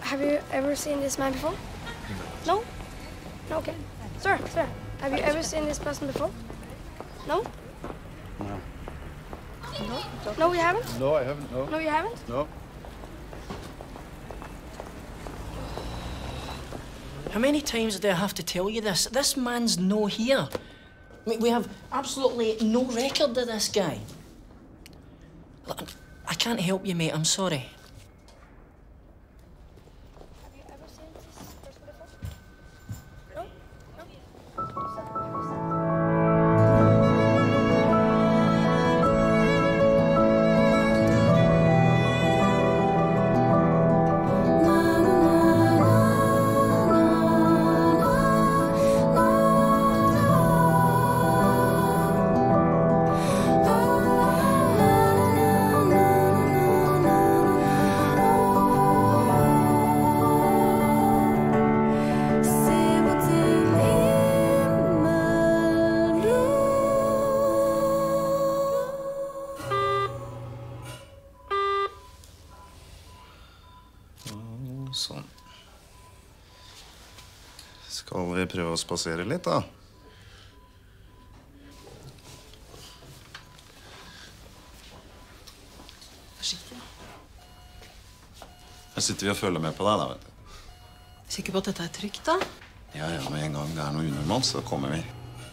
Have you ever seen this man before? No? No, okay. Sir, have you ever seen this person before? No? No. No? No, you haven't? No, I haven't, no. No, you haven't? No. How many times do I have to tell you this? This man's no here. We have absolutely no record of this guy. Look, I can't help you, mate. I'm sorry. Have you ever seen this person before? No? Sånn. Skal vi prøve å spasere litt, da? Forsiktig, da. Her sitter vi og følger med på deg, da, vet du. Sikker på at dette er trygt, da? Ja, med en gang det er noe unormalt, så kommer vi.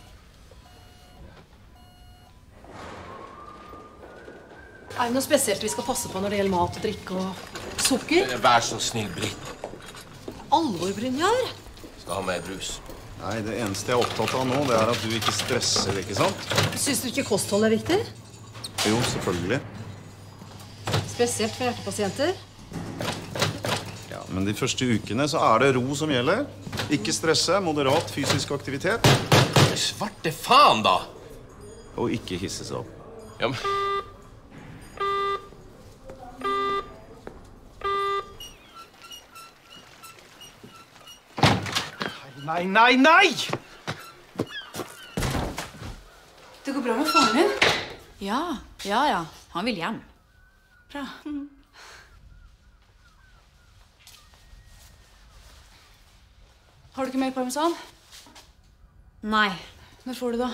Er det noe spesielt vi skal passe på når det gjelder mat og drikke og sukker? Vær så snill, Britt. Alvor, Brynjar. Skal ha mer brus. Nei, det eneste jeg er opptatt av nå, det er at du ikke stresser, ikke sant? Syns du ikke kosthold er viktig? Jo, selvfølgelig. Spesielt for hjertepasienter. Ja, men de første ukene så er det ro som gjelder. Ikke stresse, moderat fysisk aktivitet. Svarte faen, da! Og ikke hisse seg opp. Ja, men... Nei! Det går bra med faren din? Ja. Han vil hjem. Bra. Har du ikke mer parmesan? Nei. Når får du det?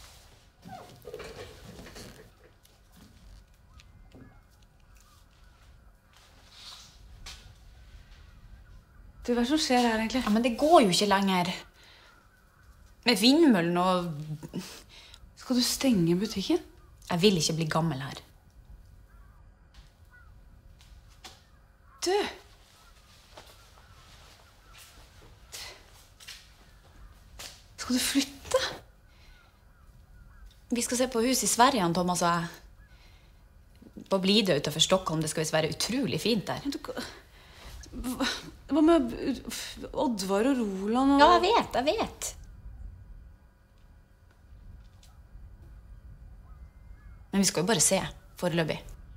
Du, hva som skjer her, egentlig? Ja, men det går jo ikke lenger. Med vindmøllen og... Skal du stenge butikken? Jeg vil ikke bli gammel her. Du! Skal du flytte? Vi skal se på hus i Sverige, han Thomas og jeg. På Blidø utenfor Stockholm. Det skal visst være utrolig fint der. Hva med Oddvar og Roland og... Ja, jeg vet. Men vi skal jo bare se, foreløpig.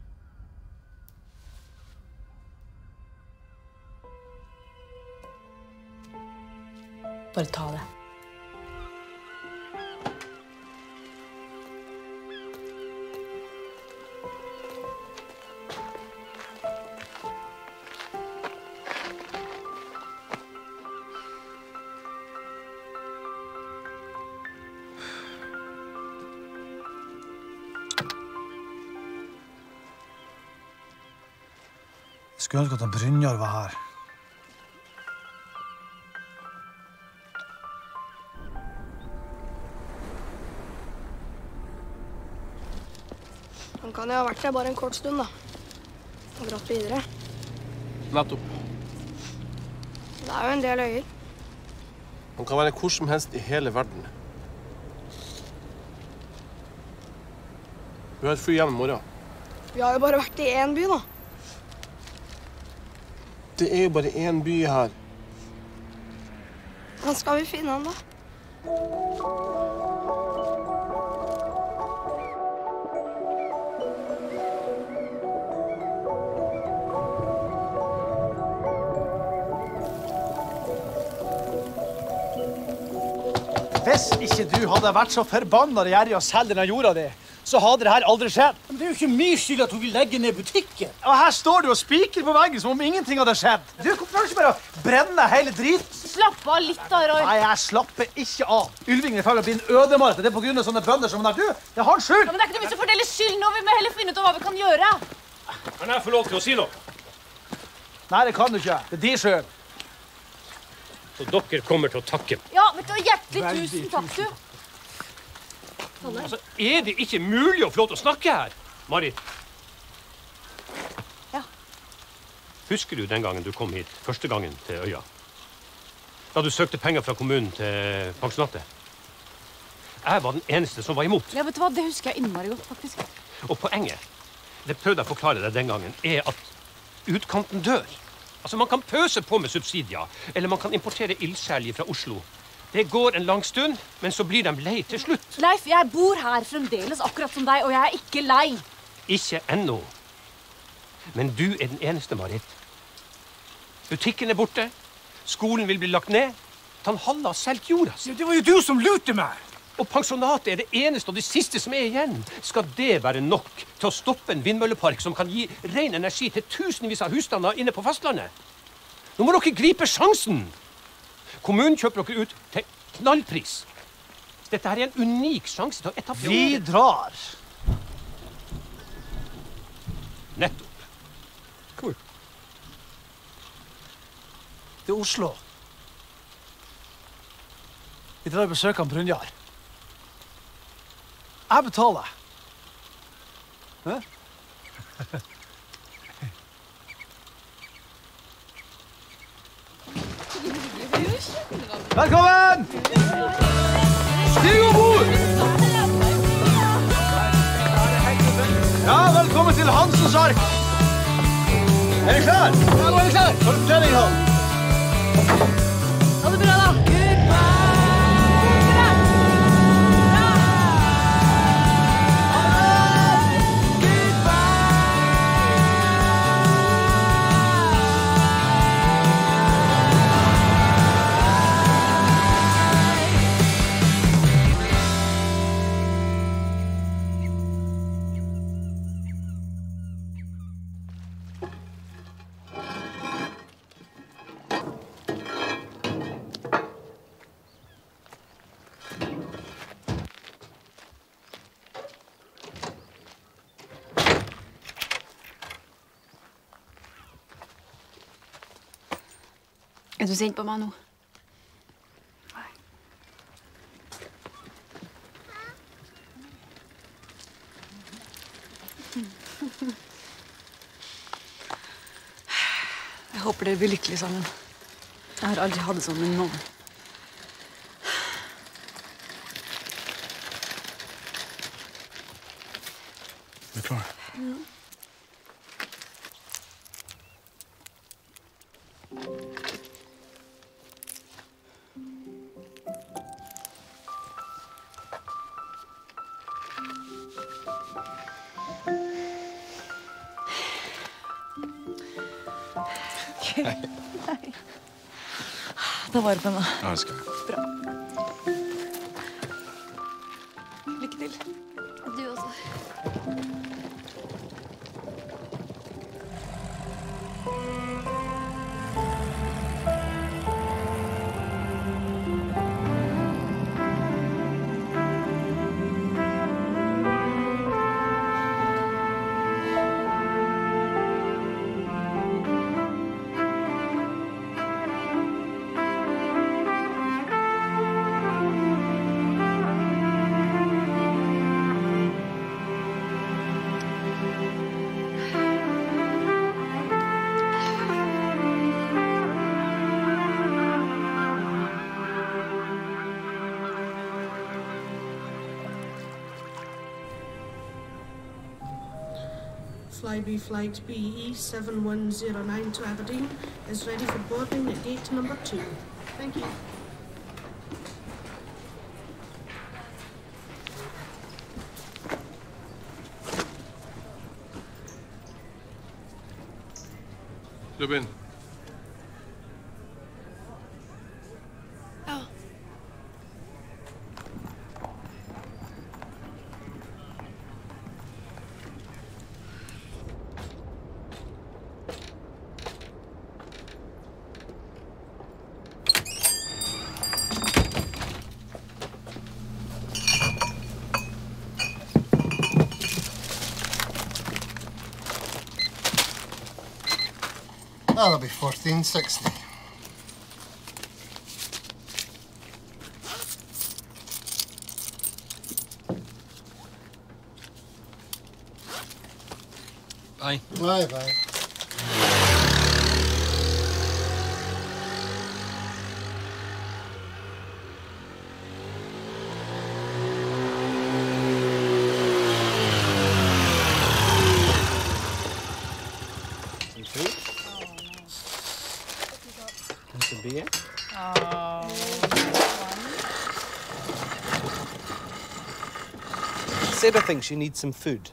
Bare ta det. Skulle ønske at Brynjar var her. Han kan jo ha vært der bare en kort stund, da. Og dratt videre. Nettopp. Det er jo en del øyer. Han kan være hvor som helst i hele verden. Vi har et fly hjem i morgen. Vi har jo bare vært i én by, da. Det er jo bare én by her. Hvordan skal vi finne han, da? Hvis ikke du hadde vært så forbannet gjerrig og selge denne jorda di, så hadde det her aldri skjedd. Men det er jo ikke min skyld at hun vil legge ned butikken. Og her står du og spiker på veggen som om ingenting hadde skjedd. Du kan ikke bare brenne hele driten. Slapp av litt da, Roy. Nei, jeg slapper ikke av. Ylvingen er i ferd med å bli en ødemark. Det er på grunn av sånne bønder som er du. Det er hans skyld. Ja, men det er ikke noe vits å fordele skyld nå. Vi må heller finne ut hva vi kan gjøre. Kan jeg få lov til å si noe? Nei, det kan du ikke. Det er de skyld. Så dere kommer til å takke. Ja, vet du, hjertelig tusen takk, du. Altså, er det ikke mulig å få lov til å snakke her? Marit. Ja. Husker du den gangen du kom hit, første gangen til øya? Da du søkte penger fra kommunen til pensjonatet? Jeg var den eneste som var imot. Ja, vet du hva, det husker jeg innmari godt, faktisk. Og poenget, det prøvde jeg å forklare deg den gangen, er at utkanten dør. Altså, man kan pøse på med subsidier, eller man kan importere ildsjæler fra Oslo. Det går en lang stund, men så blir de lei til slutt. Leif, jeg bor her fremdeles akkurat som deg, og jeg er ikke lei. Ikke ennå. Men du er den eneste, Marit. Butikken er borte. Skolen vil bli lagt ned. Tanhalla har solgt jorda si. Det var jo du som lurte meg. Og pensjonatet er det eneste og det siste som er igjen. Skal det være nok til å stoppe en vindmøllepark som kan gi ren energi til tusenvis av husstander inne på fastlandet? Nå må dere gripe sjansen. Kommunen kjøper dere ut til knallpris. Dette her er en unik sjanse til å etablere. Vi drar. Nettopp. Hvor? Til Oslo. Vi drar og besøker Brynjar. Jeg betaler. Hæ? Velkommen! Stig om bord! Ja, velkommen til Hansens ark. Er dere klar? Ja, nå er vi klar. Har du fortelling, Han? Ha det bra, da. Er du sint på meg nå? Nei. Jeg håper dere blir lykkelige sammen. Jeg har aldri hatt det sånn med noen. Er du klar? Nei. Ta vare på henne. Ja, det skal jeg. Bra. Lykke til. Du også. Flybe Flight BE 7109 to Aberdeen is ready for boarding at gate number 2. Thank you. Robin. Ja. That'll be 1460. Bye. Bye. Beer? Seda thinks she needs some food.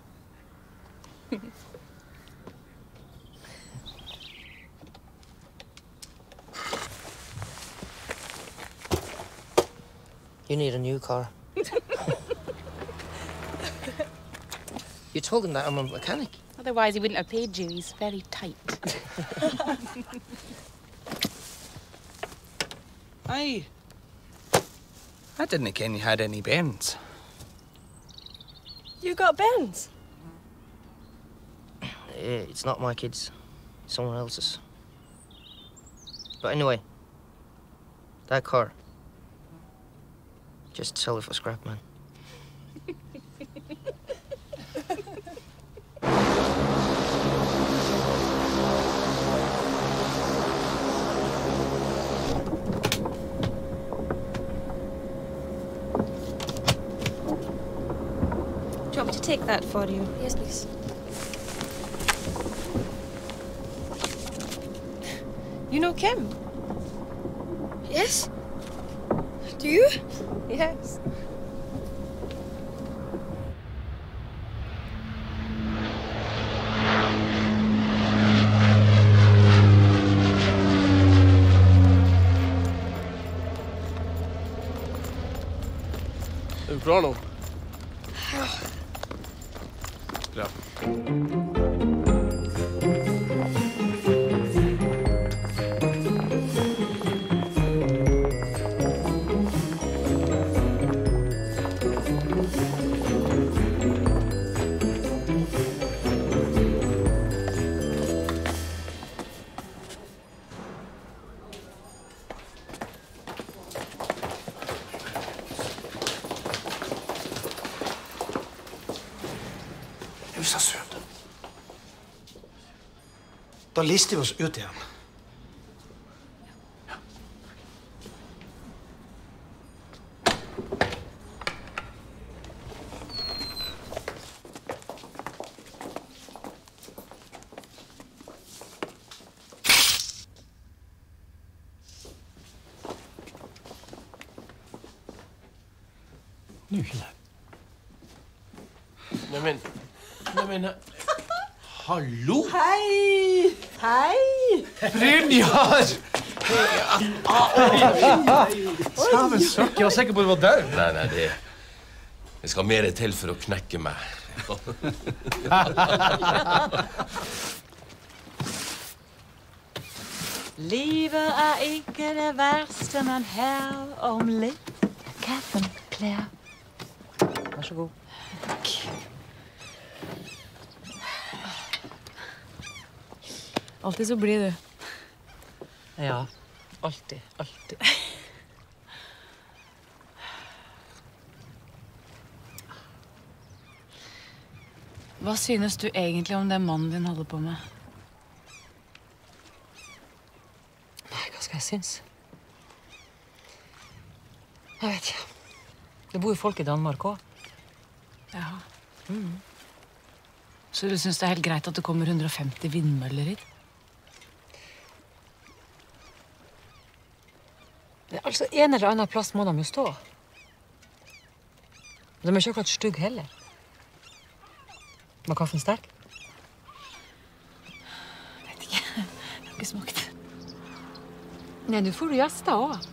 You need a new car. You told him that I'm a mechanic. Otherwise, he wouldn't have paid you. He's very tight. I didn't ken you had any bairns. You got bairns? It's not my kids. Someone else's. But anyway, that car. Just sell it for scrap, man. Do you want me to take that for you? Yes, please. You know Kim? Yes. Do you? Yes. Er det bra nå? Ja. Bra. Du er så søt. Da lister vi oss ut igjen. Nydelig. Neimen, hallo? Hei! Hei! Brynjar! Sammen søk, jeg var sikker på at du var død. Nei, det skal mer til for å knekke meg. Livet er ikke det verste, men her om litt kaffen klær. Vær så god. Takk. Alltid så blid, du. Ja, alltid. Hva synes du egentlig om det mannen din holder på med? Nei, hva skal jeg synes? Jeg vet ikke. Det bor jo folk i Danmark også. Ja. Så du synes det er helt greit at det kommer 150 vindmøller hit? Altså, en eller annen plass må de jo stå. De er ikke akkurat stygg heller. Var kaffen sterk? Vet ikke. Jeg har ikke smakt. Nei, du får jo gjester også.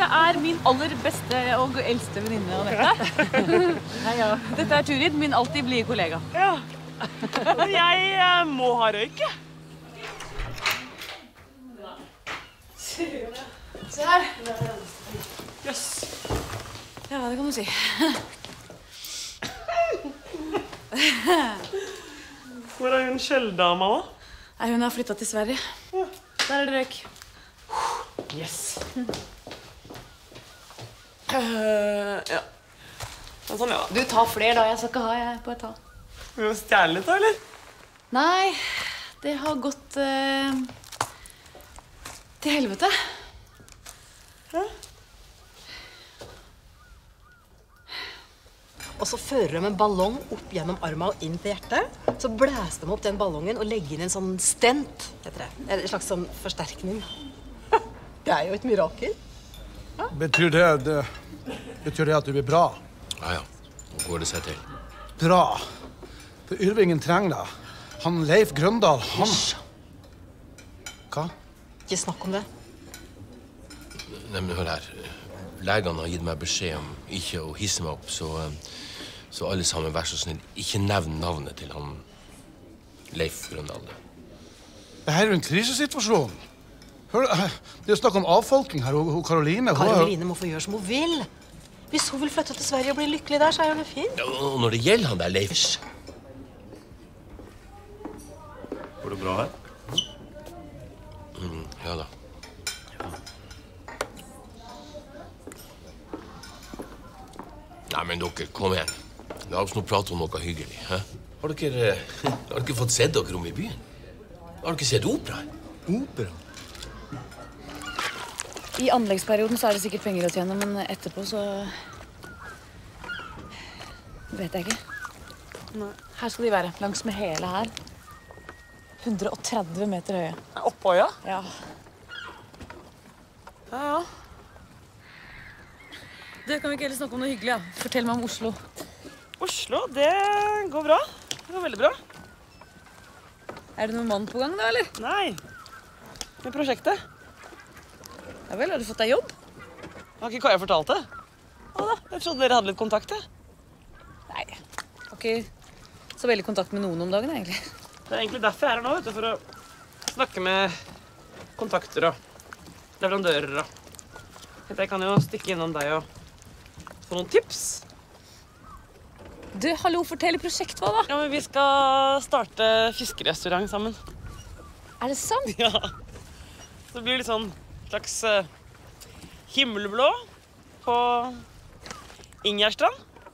min aller beste og eldste venninne, Anette. Hei, ja. Dette Turid, min alltid blide kollega. Ja. Jeg må ha røyk, jeg. Se her. Yes. Ja, det kan du si. Hvor er hun Kjelldama da? Nei, hun har flyttet til Sverige. Ja. Der er det røyk. Yes. Ja. Sånn, ja. Du tar flere da, jeg skal ikke ha, jeg bare ta. Vil du stjerne litt da, eller? Nei, det har gått til helvete. Ja. Og så fører de en ballong opp gjennom armen og inn til hjertet. Så blæser de opp den ballongen og legger inn en sånn stent, heter det. En slags sånn forsterkning. Det er jo et mirakel. Ja. Betyr det at du blir bra? Ja, ja. Nå går det seg til. Bra. Det Yrvingen trenger da. Han Leif Grøndal, han... Hva? Ikke snakk om det. Nei, men hør her. Legene har gitt meg beskjed om ikke å hisse meg opp, så alle sammen, vær så snill, ikke nevn navnet til han Leif Grøndal. Det her er jo en krisesituasjon. Hør, det er snakk om avfolking her, og Karoline... Karoline må få gjøre som hun vil. Hvis hun vil flytte til Sverige og bli lykkelig der, så er det fint. Ja, og når det gjelder han der Leifs... Går det bra her? Ja da. Nei, men dere, kom igjen. La oss nå prate om noe hyggelig. Hæ? Har dere fått sett dere om i byen? Har dere sett opera? Opera? I anleggsperioden så er det sikkert penger å tjene, men etterpå så... vet jeg ikke. Nei. Her skal de være, langs med hele her. 130 meter høye. Oppå, ja? Ja. Ja, ja. Du, kan vi ikke heller snakke om noe hyggelig, ja? Fortell meg om Oslo. Oslo, det går bra. Det går veldig bra. Er det noen mann på gang da, eller? Nei. Med prosjektet. Ja vel, har du fått deg jobb? Har ikke Kaja fortalt det? Ja da, jeg trodde dere hadde litt kontakt, jeg. Nei, jeg har ikke så veldig kontakt med noen om dagen, egentlig. Det er egentlig derfor jeg er her nå, vet du, for å snakke med kontakter og leverandører og... Jeg kan jo stikke innom deg og få noen tips. Du, hallo, fortell i prosjekt hva da? Ja, men vi skal starte fiskerestaurant sammen. Er det sant? Ja. Så det blir litt sånn slags himmelblå på Ingjerdstrand.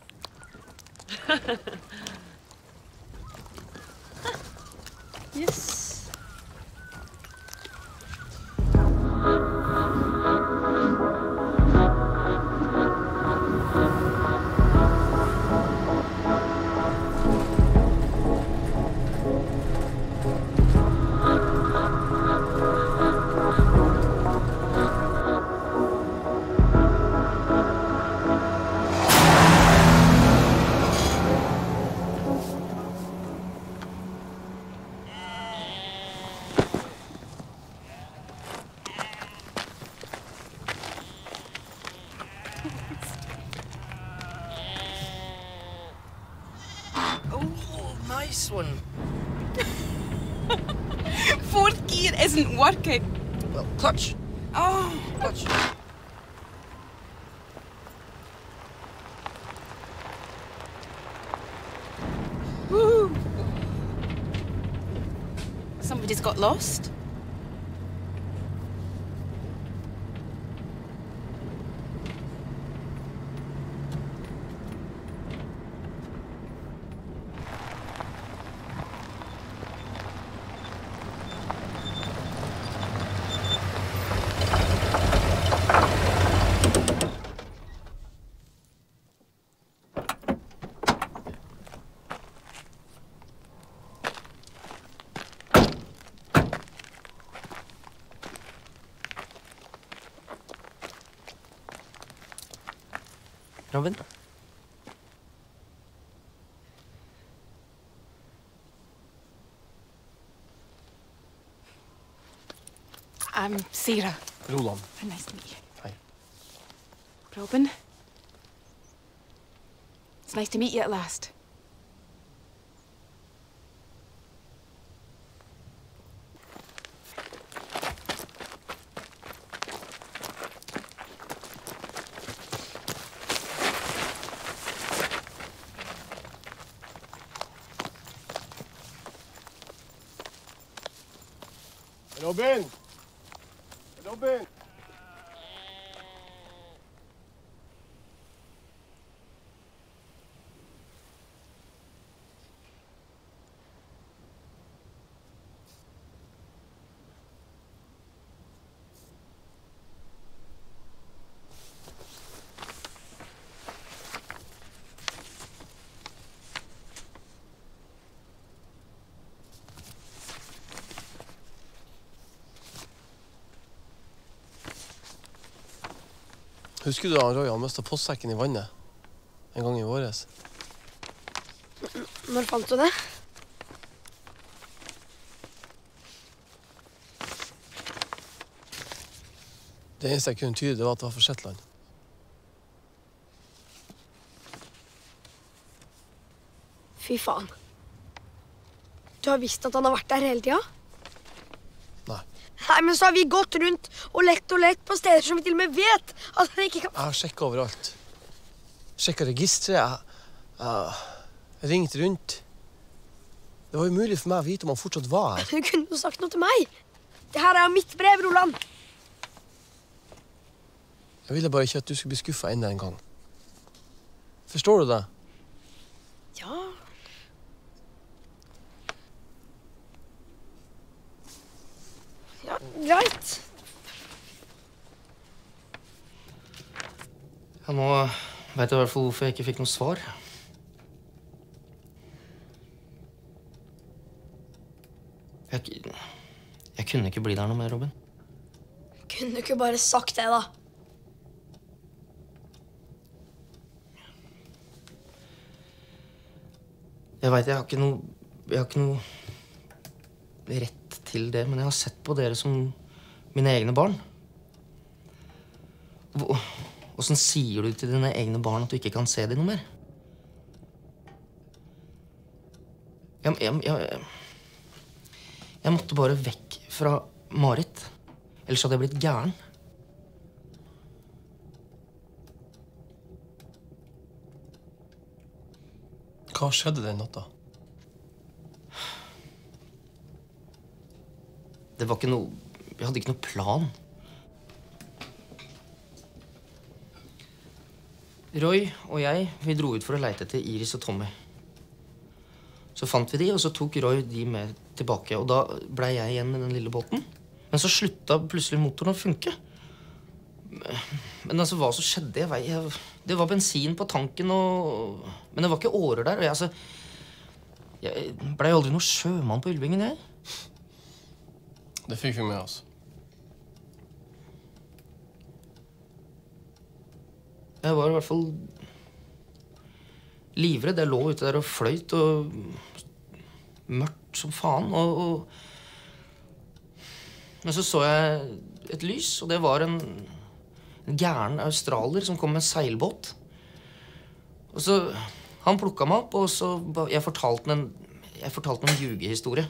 Yes. Nice one. Fourth gear isn't working. Well, clutch. Oh. Clutch. Woo. Somebody's got lost. Robin? I'm Sira. Roland. Nice to meet you. Hei. Robin. It's nice to meet you at last. Robin! Robin! Husker du da Roy han mistet postsekken I vannet en gang I våres? Når fant du det? Det eneste jeg kunne tyde, det var at det var for Shetland. Fy faen. Du har visst at han har vært der hele tiden? Nei, men så har vi gått rundt og lett på steder som vi til og med vet at han ikke kan... Jeg har sjekket overalt. Sjekket registret. Jeg ringte rundt. Det var umulig for meg å vite om han fortsatt var her. Du kunne jo sagt noe til meg. Det her jo mitt brev, Roland. Jeg ville bare ikke at du skulle bli skuffet enda en gang. Forstår du det? Ja. Ja, greit. Ja, nå vet jeg I hvert fall hvorfor jeg ikke fikk noe svar. Jeg kunne ikke bli der noe mer, Robin. Kunne du ikke bare sagt det, da? Jeg vet, jeg har ikke noe rett til det, men jeg har sett på dere som mine egne barn. Hvordan sier du til dine egne barn at du ikke kan se dem noe mer? Jeg måtte bare vekk fra Marit, ellers hadde jeg blitt gæren. Hva skjedde den natta? Det var ikke noe... Jeg hadde ikke noe plan. Roy og jeg, vi dro ut for å leite etter Iris og Tommy. Så fant vi de, og så tok Roy de med tilbake, og da ble jeg igjen med den lille båten. Men så slutta plutselig motoren å funke. Men altså, hva så skjedde? Det var bensin på tanken, men det var ikke årer der, og jeg ble aldri noe sjømann på Ylvingen, jeg. Det fikk vi med oss. Jeg var I hvert fall livredd. Jeg lå ute der og fløyt, og mørkt som faen, Men så jeg et lys, og det var en gæren australier som kom med en seilbåt. Og så, han plukket meg opp, og så jeg fortalte en ljugehistorie.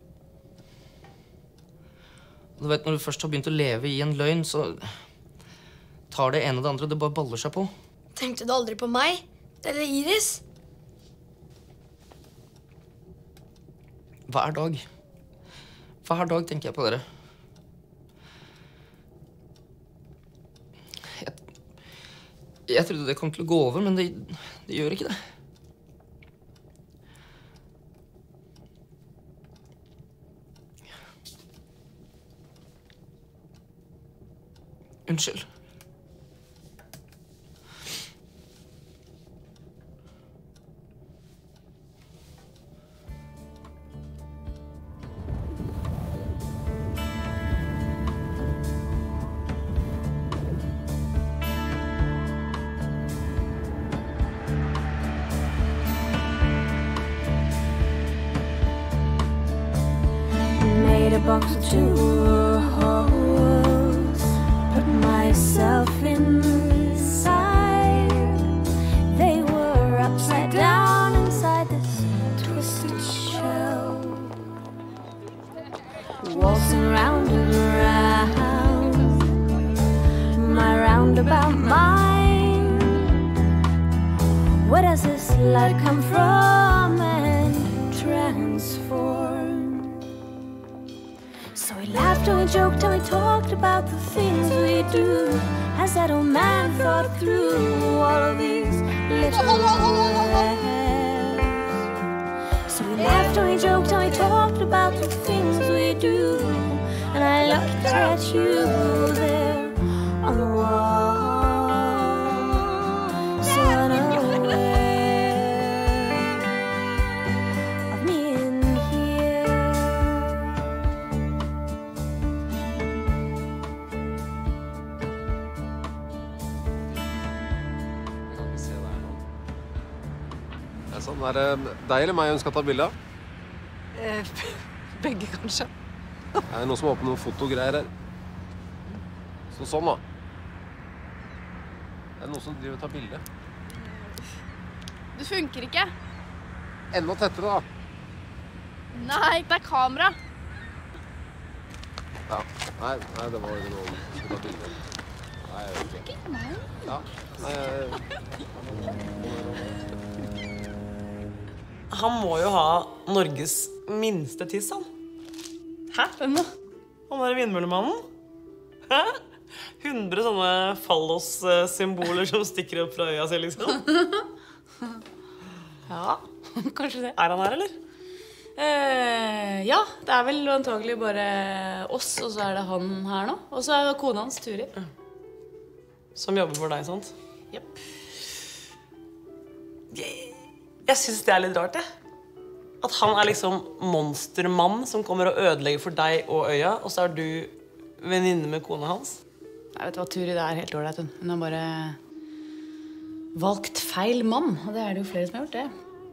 Du vet, når du først har begynt å leve I en løgn, så tar det ene og det andre, det bare baller seg på. Tenkte du aldri på meg? Eller Iris? Hver dag. Hver dag tenker jeg på dere. Jeg trodde det kom til å gå over, men det gjør ikke det. Unnskyld. Made a box of two holes, put myself inside. Where does this light come from and transform? So we laughed and we joked and we talked about the things we do, as that old man thought through all of these little words. So we laughed and we joked and we talked about the things we do, and I looked at you there on the wall, so unaware of me in here. Det sånn, er det deg eller meg hun skal ta bilde av? Begge, kanskje. Er det noen som åpner noen fotogreier her? Sånn da. Er det noen som driver og tar bilde? Det funker ikke. Enda tettere da. Nei, det er kamera. Ja, nei, det var jo noen som skulle ta bilde. Nei, jeg vet ikke. Ja, nei, Han må jo ha Norges minste tiss, han. Hæ? Hvem da? Han er vindmøllemannen. Hæ? 100 sånne fallos-symboler som stikker opp fra øya si, liksom. Ja, kanskje det. Er han her, eller? Ja, det er vel antagelig bare oss, og så er det han her nå. Og så er det kona hans, Turi. Som jobber for deg, sant? Jepp. Jeg synes det er litt rart, jeg. At han er liksom monstermann som kommer og ødelegger for deg og øya, og så er du venninne med kona hans. Jeg vet hva, Turi, det er helt ålreit. Hun har bare valgt feil mann, og det er det jo flere som har gjort det.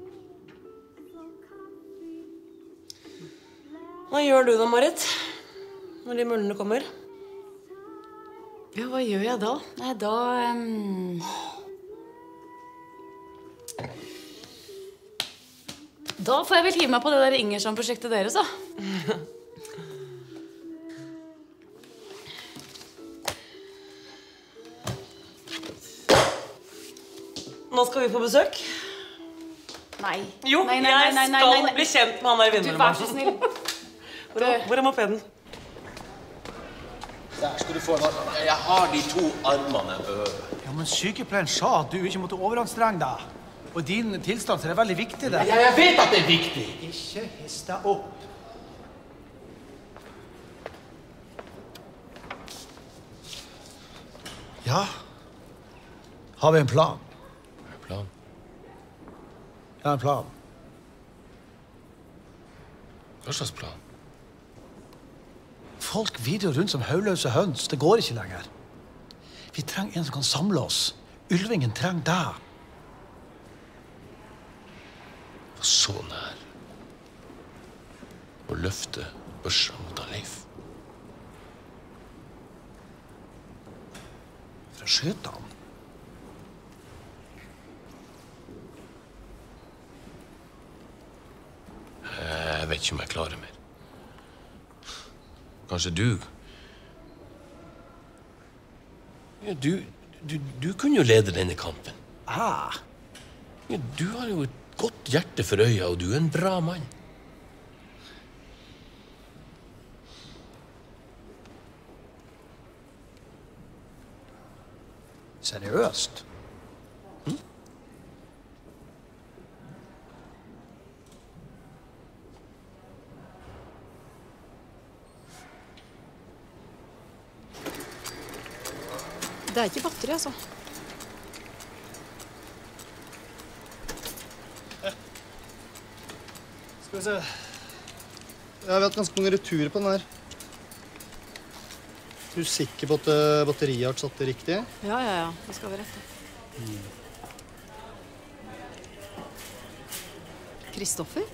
Hva gjør du da, Marit? Når de møllene kommer? Ja, hva gjør jeg da? Nei, da... Da får jeg vel hive meg på det der Ingersson-prosjektet deres, da. Nå skal vi på besøk. Nei. Jo, nei, jeg skal bli kjent med han der vindmøllemannen. Du, vær så snill. Hvor er mopeden? Der skal du få den. Jeg har de 2 armene. Ja, men sykepleieren sa at du ikke måtte overanstrenge deg. Og i din tilstand så er det veldig viktig det. Ja, jeg vet at det er viktig. Ikke hiss deg opp. Ja. Har vi en plan? Plan? Ja, en plan. Hva slags plan? Folk videre rundt som hauløse høns. Det går ikke lenger. Vi trenger en som kan samle oss. Ylvingen trenger deg. Så nær å løfte børsa mot Leif. For å skyte han. Jeg vet ikke om jeg klarer mer. Kanskje du... Ja, du kunne jo lede denne kampen. Ah! Ja, du har jo et godt hjerte for øya, og du er en bra mann. Seriøst? Det er ikke batteri, altså. Skal vi se. Ja, vi har hatt ganske mange returer på den her. Er du sikker på at batteriet har satt det riktig? Ja. Det skal være rett. Kristoffer?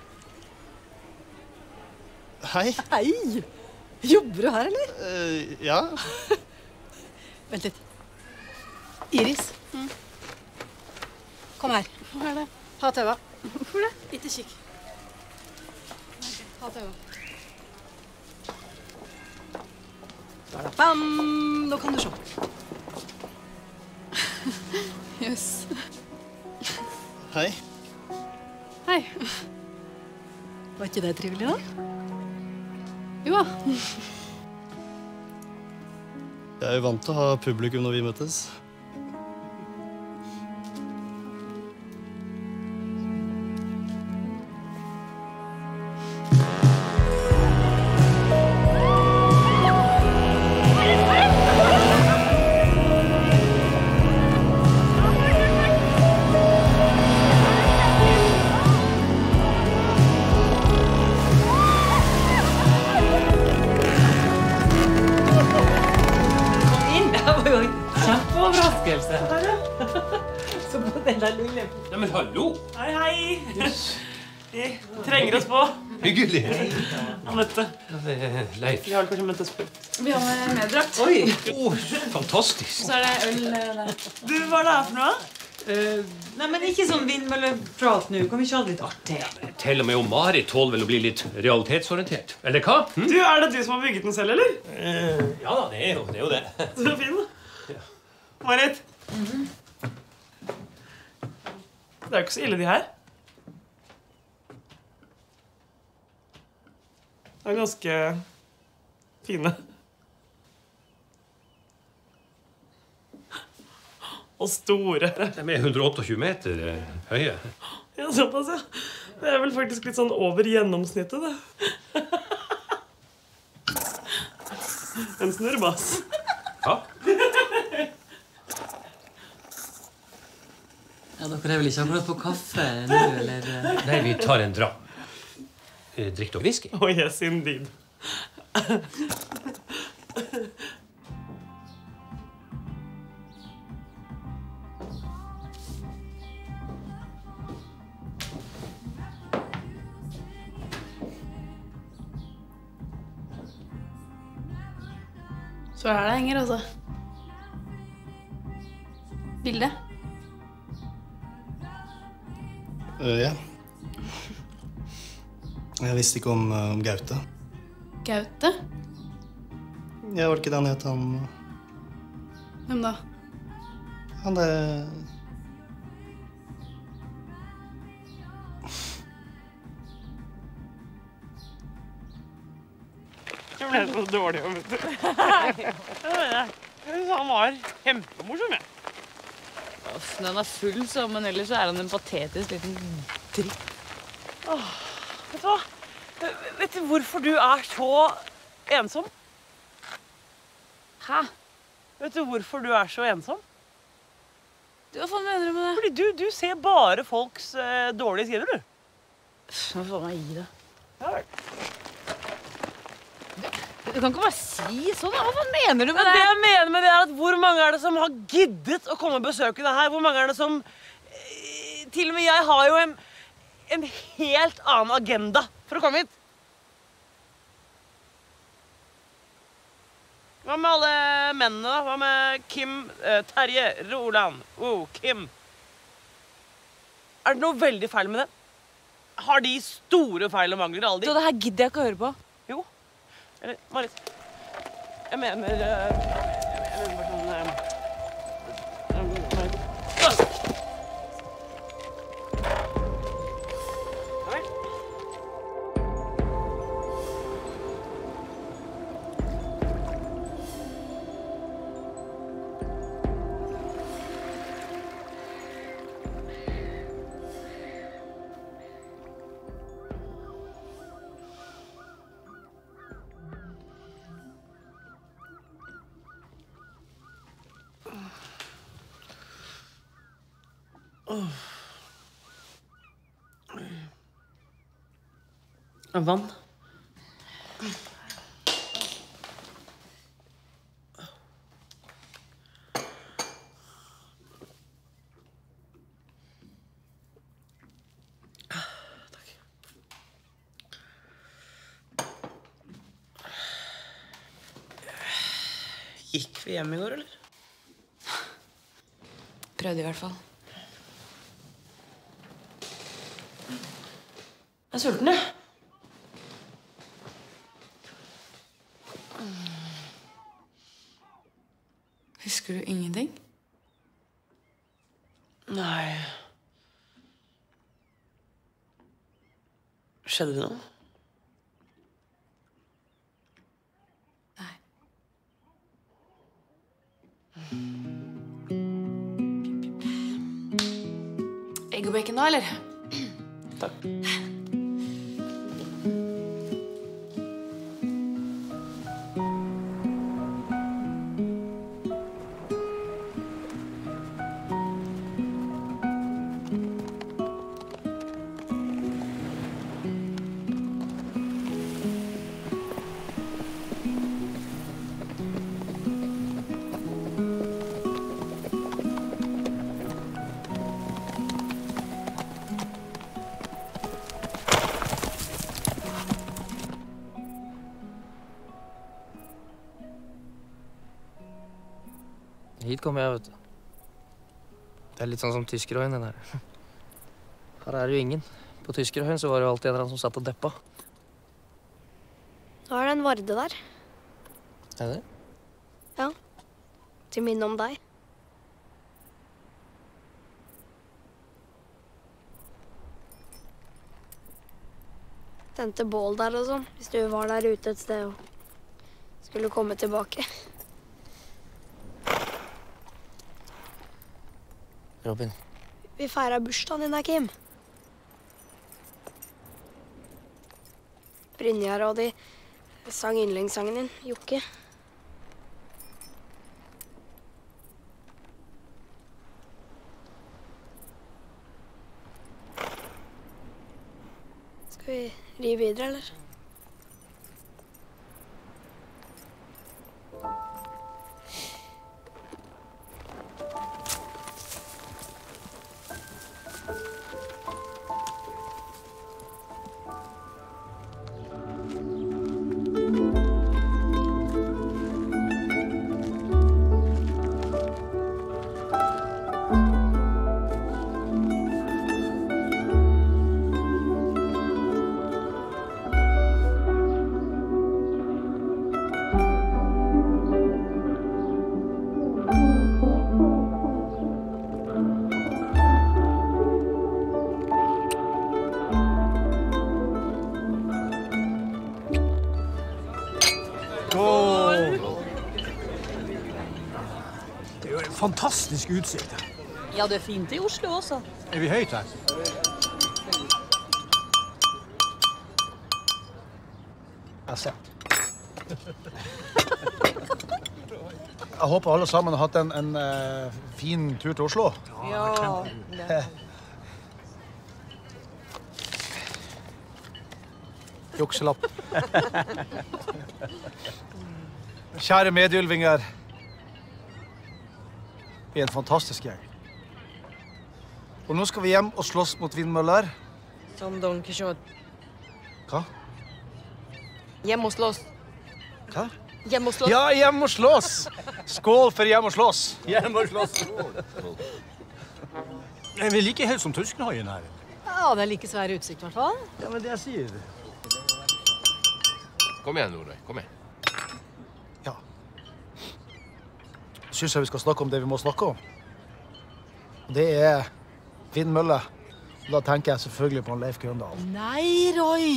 Hei. Hei! Jobber du her, eller? Ja. Vent litt. Iris. Kom her. Hva er det? Ha tøva. Hvorfor det? Ikke kikk. Ha tøva. Bam! Nå kan du se. Jøss. Hei. Hei. Var ikke det trivelig, da? Jo. Jeg er jo vant til å ha publikum når vi møtes. Så på den der lille... Nei, men hallo! Hei, hei! Vi trenger oss på. Hyggelig. Anette. Leif. Vi har kanskje ment å spørre. Vi har med meddrakt. Oi! Fantastisk. Så er det øl der. Du, hva er det her for noe? Nei, men ikke sånn vindmølleprat nå. Kan vi ikke ha det litt artig? Til og med om Mari tåler vel å bli litt realitetsorientert. Eller hva? Du, er det du som har bygget den selv, eller? Ja da, det er jo det. Så fin, da. Marit. Det er jo ikke så ille, de her. De er ganske fine. Og store. De er 128 meter høye. Ja, såpass, ja. Det er vel faktisk litt sånn over gjennomsnittet, det. En snurrebass. Ja. Ja, dere er vel ikke akkurat på kaffe nå, eller? Nei, vi tar en dram. Drikk dere whisky? Oh, yes, indeed. Så her det henger, altså. Bilde. Ja. Jeg visste ikke om Gaute. Gaute? Ja, var det ikke det han het, han... Hvem da? Han det... Jeg ble så dårlig, vet du. Han var kjempemorsom, jeg. Den er full, så, men ellers er han en patetisk liten dritt. Vet du hva? Vet du hvorfor du er så ensom? Hæ? Vet du hvorfor du er så ensom? Hva faen mener du med det? Fordi du ser bare folks dårlige sider, du. Hva faen meg gi det? Ja, vel. Du kan ikke bare si sånn. Hva faen mener du med det? det? Det jeg mener med det er at hvor mange er det som har giddet å komme og besøke det her? Hvor mange er det som... Til og med jeg har jo en helt annen agenda for å komme hit. Hva med alle mennene da? Hva med Kim, Terje, Roland, Kim? Er det noe veldig feil med det? Har de store feil og mangler, alle de? Så det her gidder jeg ikke å høre på. Jo. Eller, Marit, jeg mener bare sånn... Marit. Vann. Gikk vi hjem i går, eller? Prøvde i hvert fall. Jeg er sulten, jeg. Husker du ingenting? Nei. Skjedde det noe? Egg og bacon da, eller? Takk. Hit kommer jeg, vet du. Det er litt sånn som Tyskerøyen, den her. Her er det jo ingen. På Tyskerøyen så var det jo alltid en eller annen som satt og deppa. Nå er det en varde der. Er det? Ja. Til minne om deg. Tente bål der og sånn, hvis du var der ute et sted og skulle komme tilbake. Robin. Vi feiret bursdagen din, Kim. Brynjar og de sang yndlingssangen din, Jokke. Skal vi ri videre, eller? Fantastisk utsikt. Ja, det er fint i Oslo også. Er vi høyt her? Jeg ser. Jeg håper alle sammen har hatt en fin tur til Oslo. Ja. Jukselapp. Kjære medylvinger. Vi er en fantastisk gjeng. Og nå skal vi hjem og slåss mot vindmøller. Som Don Quixote. Hva? Hjem og slåss. Hva? Hjem og slåss. Ja, hjem og slåss! Skål for hjem og slåss. Hjem og slåss. Er vi like helt som Tyskerøyen her? Ja, det er like svær utsikt, i hvert fall. Ja, men det jeg sier. Kom igjen, Nordøy. Kom igjen. Synes jeg vi skal snakke om det vi må snakke om. Det er vindmølle. Da tenker jeg selvfølgelig på Leif Grøndal. Nei, Roy!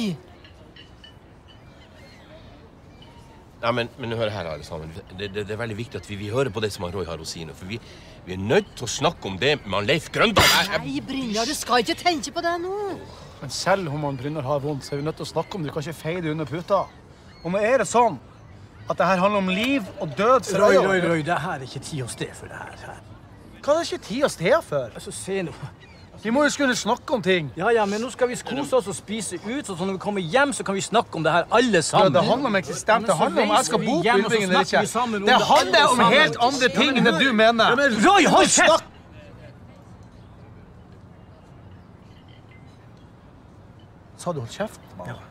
Ja, men hør her, alle sammen. Det er veldig viktig at vi hører på det som Roy har å si nå. For vi er nødt til å snakke om det med Leif Grøndal. Nei, Brynjar, du skal ikke tenke på det nå. Men selv om Brynjar har vondt, så er vi nødt til å snakke om det. Du kan ikke feie det under puta. Og nå er det sånn at det her handler om liv og død for øye. Roy, det her er ikke tid og sted for det her. Hva er det ikke tid og sted for? Altså, se nå. Vi må jo skulle snakke om ting. Ja, men nå skal vi kose oss og spise ut, så når vi kommer hjem, så kan vi snakke om det her alle sammen. Ja, det handler om eksistent, det handler om jeg skal bo på Ylvingen eller ikke. Det handler om helt andre ting enn det du mener. Ja, men Roy, hold kjeft! Sa du hold kjeft, mann? Ja.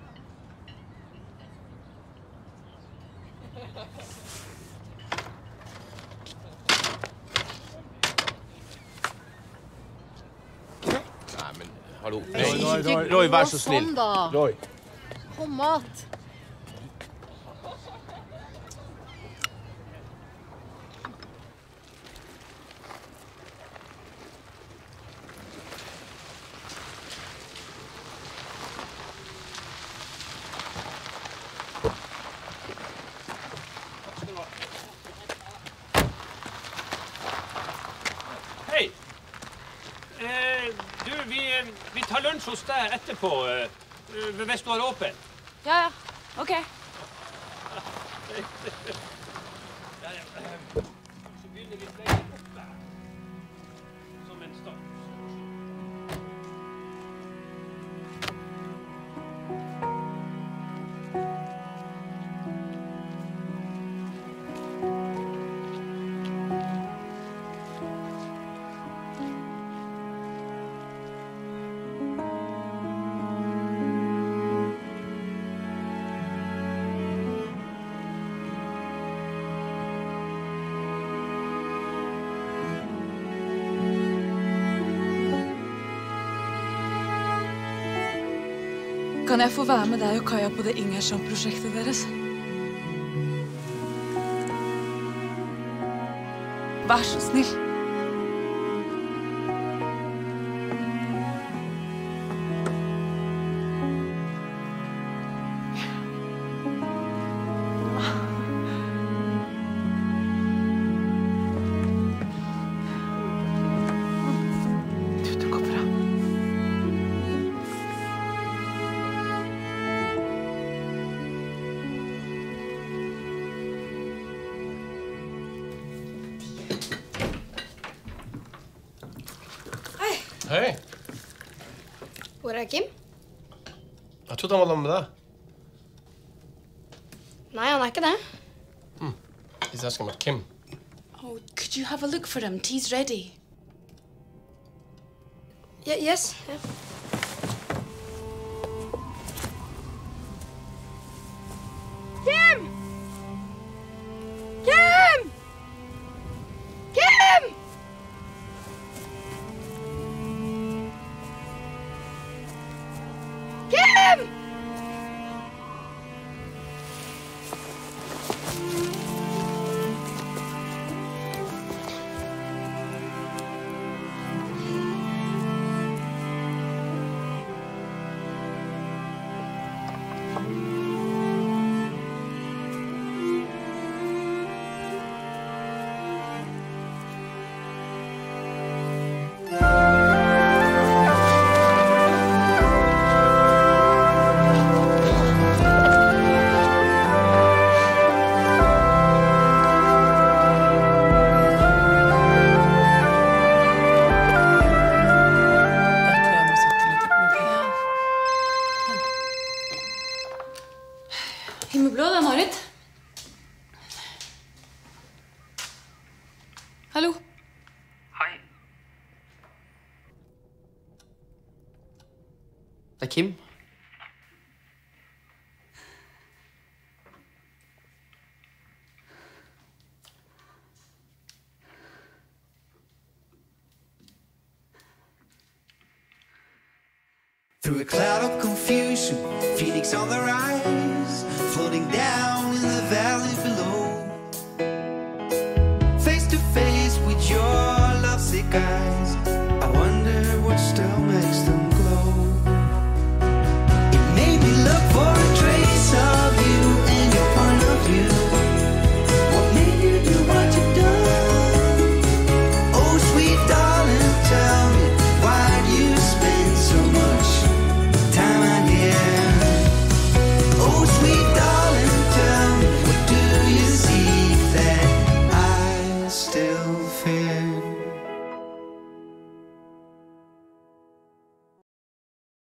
Hallo. Roy, vær så snill. Roy. Kom at. Du, vi tar lunsj hos deg etterpå, hvis du har åpen. Ja, ok. Så begynner vi flere oppe, som en start. Kan jeg få være med deg og Kaja på det Ingersson-prosjektet deres? Vær så snill. Hei. Hvor Kim? Jeg trodde han var sammen med deg. Nei, han ikke det. He's asking about Kim. Oh, could you have a look for him? Tea's ready. Yes. Kim! Kim! Kim! Kim! Himmelblå, det Marit. Hallo? Hei. Det Kim. Through a cloud of confusion, Phoenix on the rise, floating down in the valley below. Face to face with your lovesick eyes.